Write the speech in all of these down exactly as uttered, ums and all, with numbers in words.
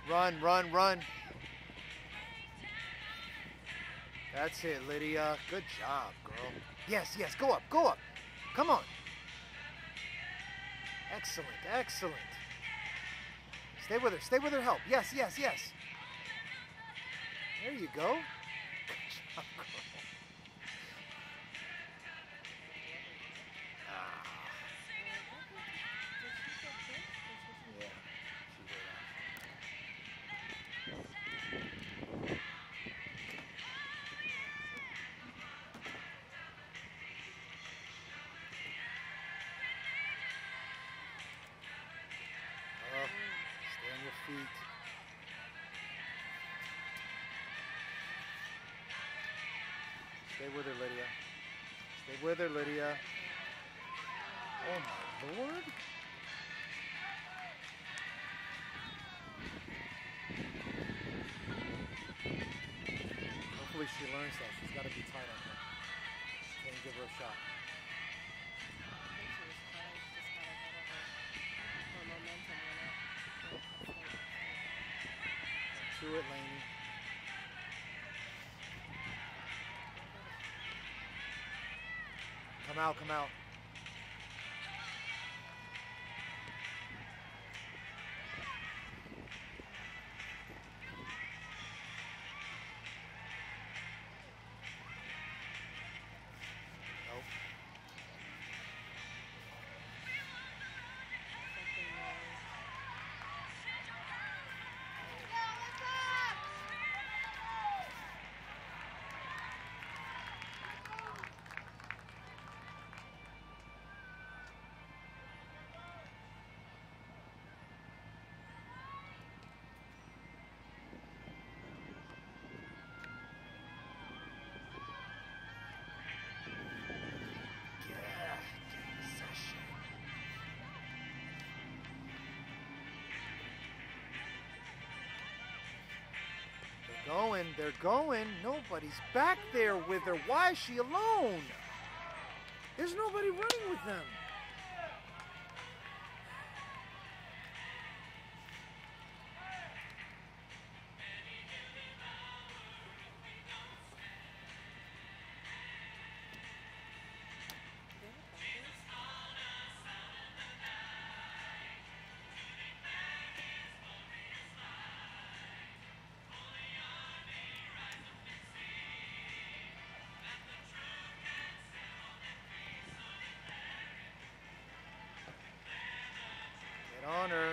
Run, run, run. That's it, Lydia. Good job, girl. Yes, yes, go up, go up. Come on. Excellent, excellent. Stay with her, stay with her, help. Yes, yes, yes. There you go. Good job, girl. Ah. Yeah, she did. Oh, stay on your feet. Stay with her, Lydia. Stay with her, Lydia. Oh my Lord. Hopefully she learns that. She's got to be tight on her. Can't give her a shot. To it, Lainey. Come out, come out. Nope. Going, they're going. Nobody's back there with her. Why is she alone? There's nobody running with them. Get on her.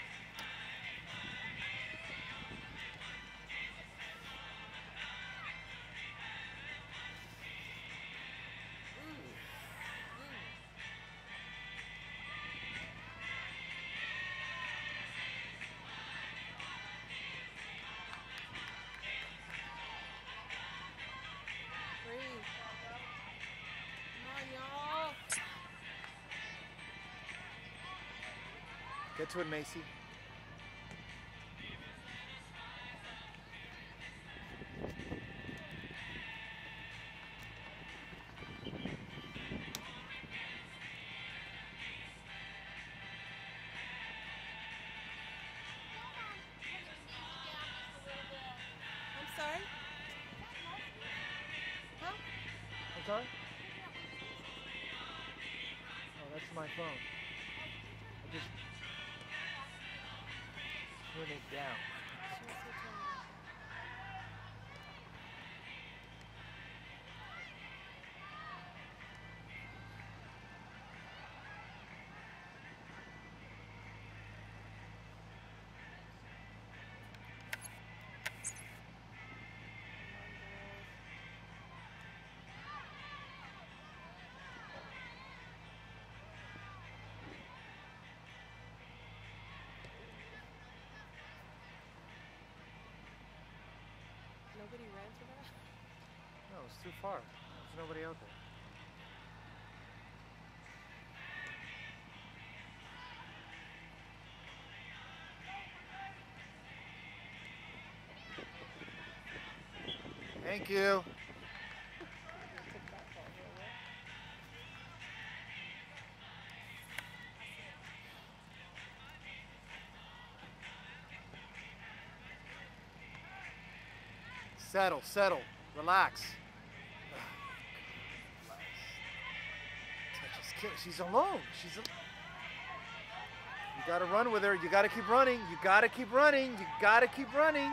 Get to it, Macy. I'm sorry? Huh? I'm sorry? Oh, that's my phone. I just turn it down. Nobody ran for that? No, it's too far. There's nobody out there. Thank you. Settle, settle, relax. Touches kill. She's alone. She's. A... You gotta run with her. You gotta keep running. You gotta keep running. You gotta keep running.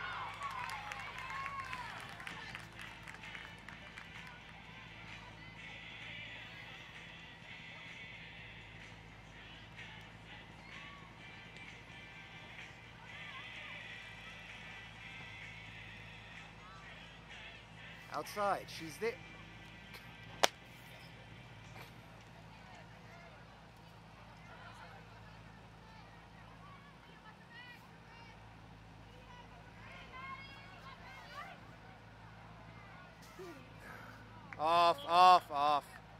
Outside. She's there. Off, off, off.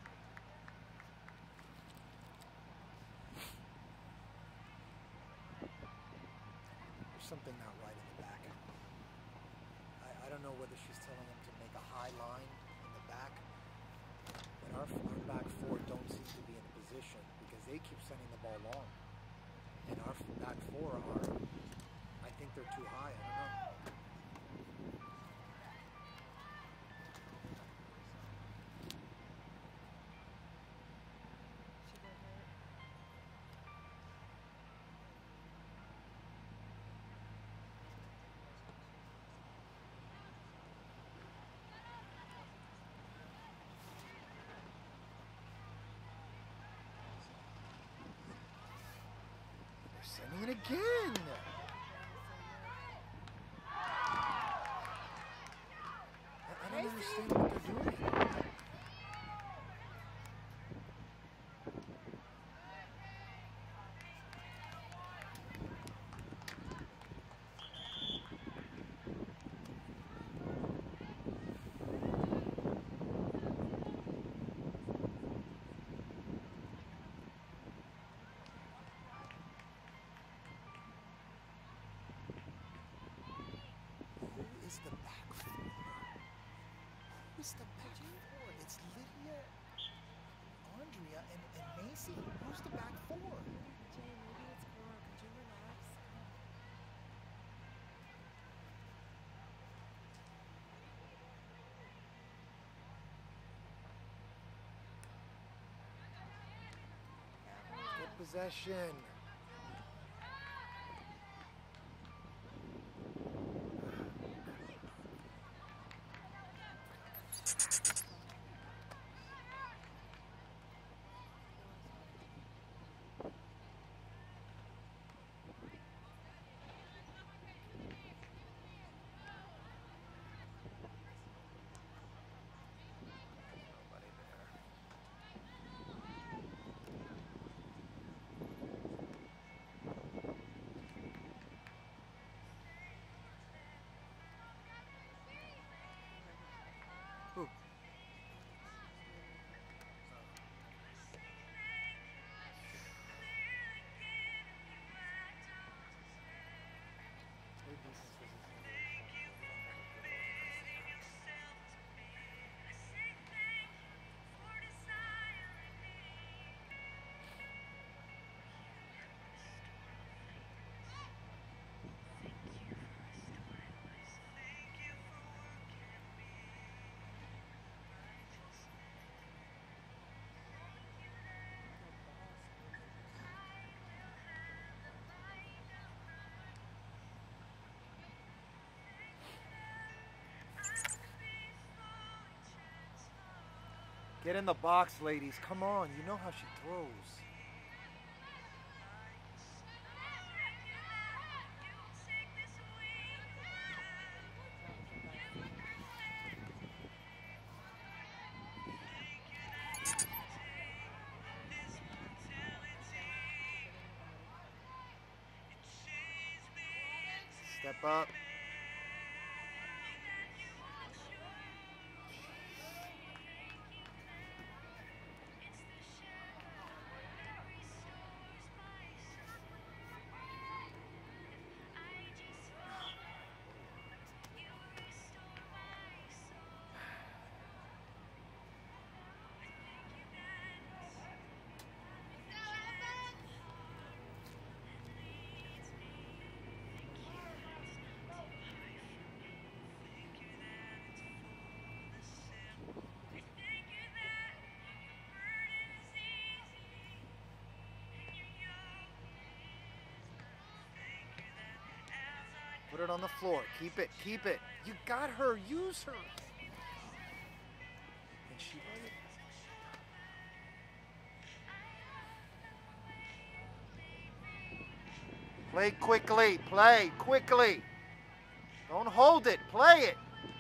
There's something not right in the back. I, I don't know whether she's telling him to make a high line in the back, but our, our back four don't seem to be in a position because they keep sending the ball long. And our back four are, I think they're too high. I don't know. Sending it again. I, I don't understand what they're doing. Is the back four? Who is the back four? It's Lydia, Andrea, and, and Macy. Who's the back four? Jay, maybe it's Cora. Could you relax? Good possession. Who? Get in the box, ladies. Come on. You know how she throws. Step up. Put it on the floor. Keep it. Keep it. You got her. Use her. And she play quickly. Play quickly. Don't hold it. Play it.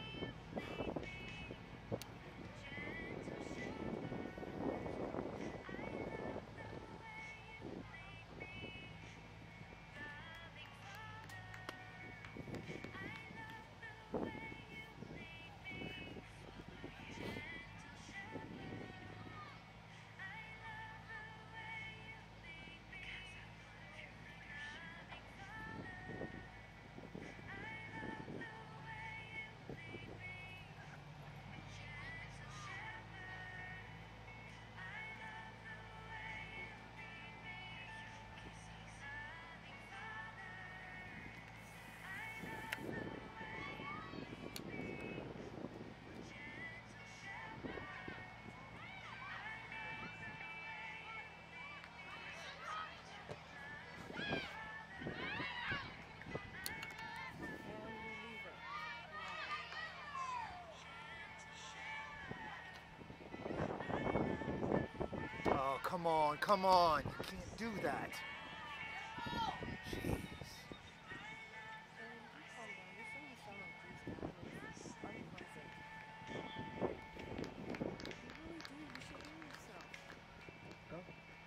Oh, come on, come on. You can't do that. Jeez. Go.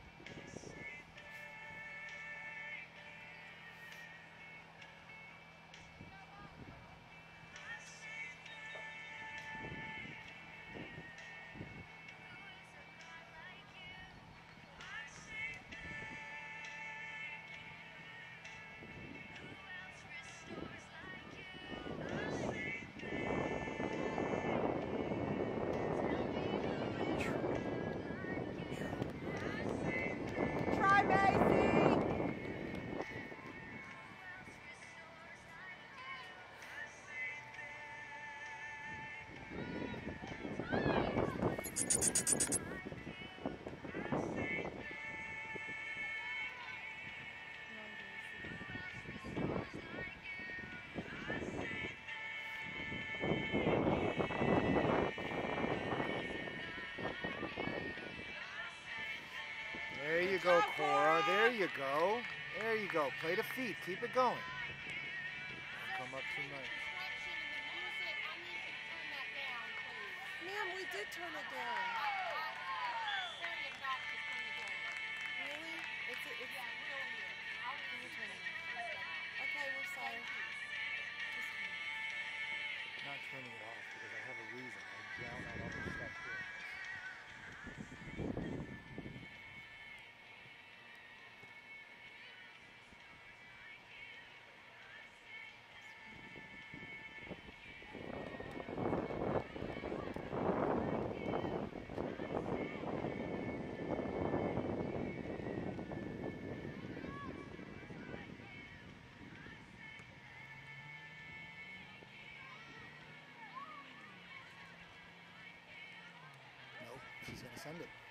Try, Macy! There you go, Cora. There you go. There you go. Play the feet. Keep it going. Don't come up too much. Ma'am, we did turn it down. Really? It's, a, it's Can you turn it off? Okay, we're sorry. Just a minute. I'm not turning it off because I have a reason. I drown out other stuff here. Nope, she's gonna send it.